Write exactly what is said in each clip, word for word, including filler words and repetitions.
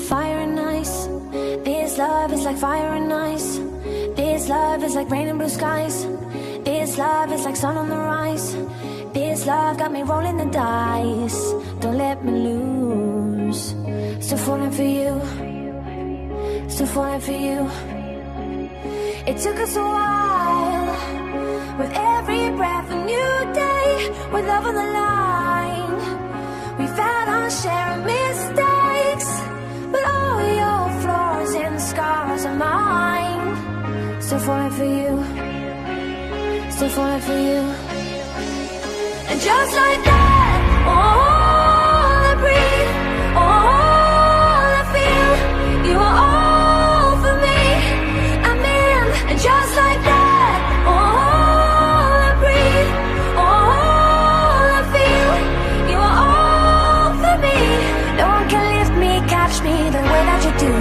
fire and ice. This love is like fire and ice. This love is like rain and blue skies. This love is like sun on the rise. This love got me rolling the dice. Don't let me lose. Still falling for you. Still falling for you. It took us a while. With every breath a new day. With love on the line. We've had our share of mistakes, but all your flaws and scars are mine. Still falling for you. Still falling for you. And just like that, all I breathe, all I feel, you are all for me. I'm in. And just like that, all I breathe, all I feel, you are all for me. No one can lift me, catch me the way that you do.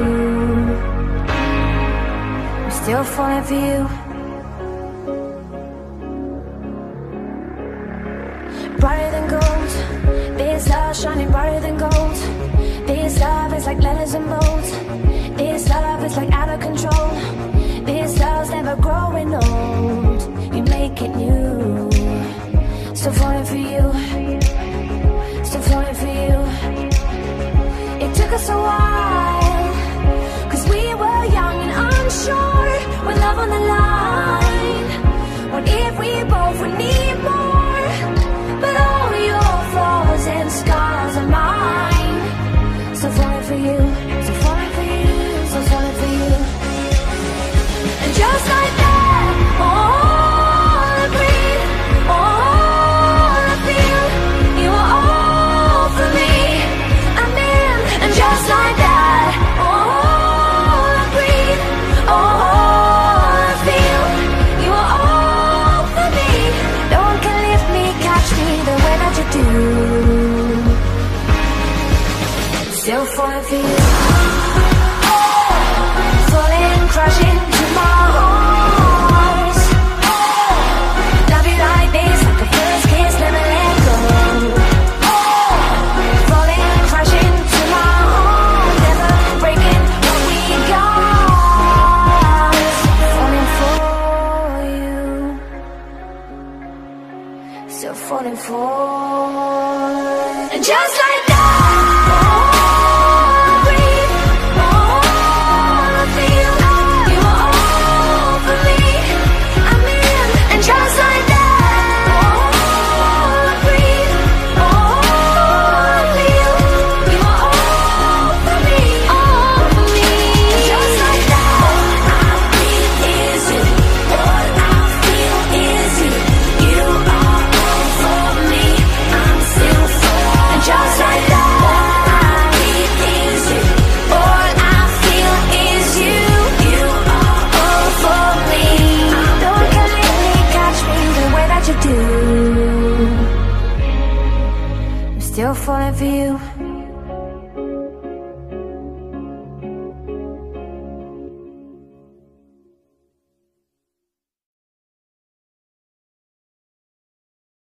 I'm still falling for you. Brighter than gold, this love shining brighter than gold. This love is like letters and bolts. This love is like out of control. This love's never growing old. You make it new. Still falling for you. Still falling for you. It took us a while, cause we were young and unsure. With love on the line, what if we both would need more? But all your flaws and scars are mine. Still falling for you. Still falling for you. Still falling for you. And just like that, all I breathe, all I feel, you are all for me. I'm in. And just like that, all I breathe, all I feel, you are all for me. No one can lift me, catch me the way that you do. Still falling for you. Falling, crashing to my arms. Love you like this, like a first kiss, never let go. Falling, crashing to my arms, never breaking what we got. Falling for you. Still falling for. And just like that, all I breathe, all I feel, you are all for me. I'm in. And just like that, all I breathe, all I feel, you are all for me, all for me. And just like that, all I breathe is you, all I feel is you. You are all for me. I'm still for. And just like that, all I breathe is you, all I feel is you. You are all for me. No one can let me, catch me the way that you do. I'm still falling for you.